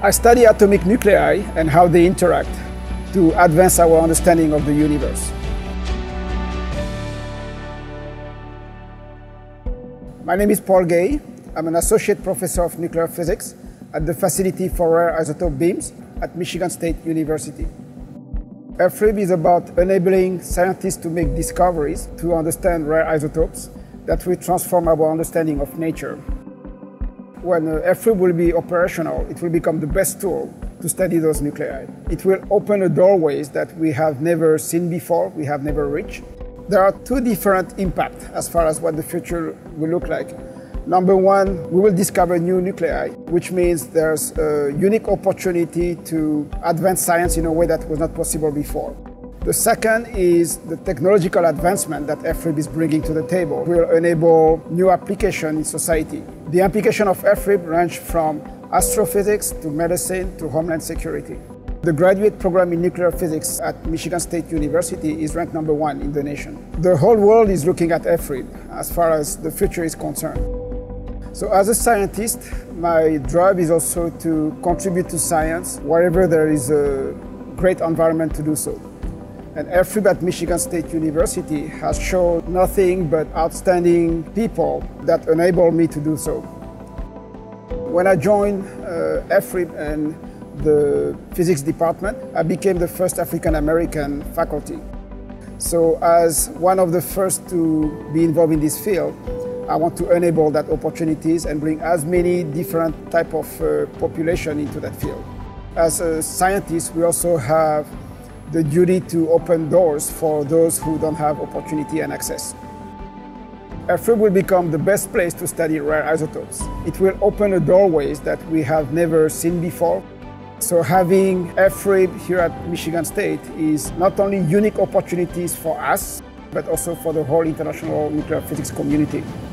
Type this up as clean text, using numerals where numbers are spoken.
I study atomic nuclei and how they interact to advance our understanding of the universe. My name is Paul Gay. I'm an associate professor of nuclear physics at the Facility for Rare Isotope Beams at Michigan State University. FRIB is about enabling scientists to make discoveries to understand rare isotopes that will transform our understanding of nature. When FRIB will be operational, it will become the best tool to study those nuclei. It will open doorways that we have never seen before, we have never reached. There are two different impacts as far as what the future will look like. Number one, we will discover new nuclei, which means there's a unique opportunity to advance science in a way that was not possible before. The second is the technological advancement that FRIB is bringing to the table will enable new applications in society. The application of FRIB range from astrophysics to medicine to homeland security. The graduate program in nuclear physics at Michigan State University is ranked number 1 in the nation. The whole world is looking at FRIB as far as the future is concerned. So as a scientist, my drive is also to contribute to science wherever there is a great environment to do so. And FRIB at Michigan State University has shown nothing but outstanding people that enable me to do so. When I joined FRIB and the physics department, I became the first African-American faculty. So as one of the first to be involved in this field, I want to enable that opportunities and bring as many different type of population into that field. As a scientist, we also have the duty to open doors for those who don't have opportunity and access. FRIB will become the best place to study rare isotopes. It will open doorways that we have never seen before. So having FRIB here at Michigan State is not only unique opportunities for us, but also for the whole international nuclear physics community.